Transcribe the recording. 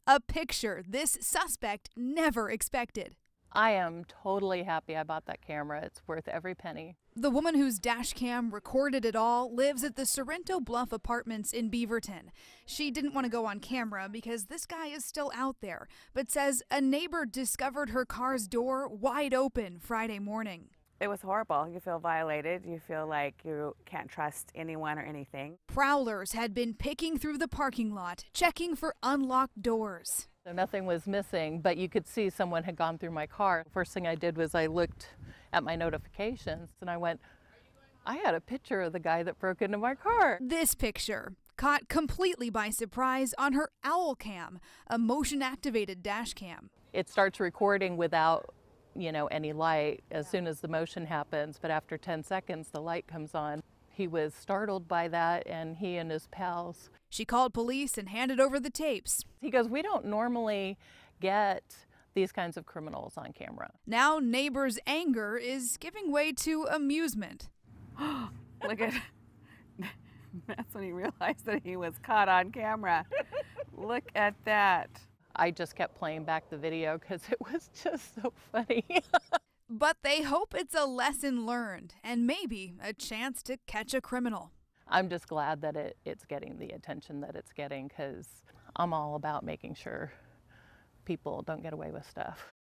A picture this suspect never expected. I am totally happy I bought that camera. It's worth every penny. The woman whose dash cam recorded it all lives at the Sorrento Bluff Apartments in Beaverton. She didn't want to go on camera because this guy is still out there, but says a neighbor discovered her car's door wide open Friday morning. It was horrible. You feel violated. You feel like you can't trust anyone or anything. Prowlers had been picking through the parking lot, checking for unlocked doors. So nothing was missing, but you could see someone had gone through my car. First thing I did was I looked at my notifications and I went, I had a picture of the guy that broke into my car. This picture, caught completely by surprise on her Owl Cam, a motion-activated dash cam. It starts recording without any light as soon as the motion happens, but after 10 seconds the light comes on. He was startled by that, and he and his pals. She called police and handed over the tapes. He goes, we don't normally get these kinds of criminals on camera. Now neighbors' anger is giving way to amusement. Look at, that's when he realized that he was caught on camera. Look at that. I just kept playing back the video because it was just so funny. But they hope it's a lesson learned and maybe a chance to catch a criminal. I'm just glad that it's getting the attention that it's getting, because I'm all about making sure people don't get away with stuff.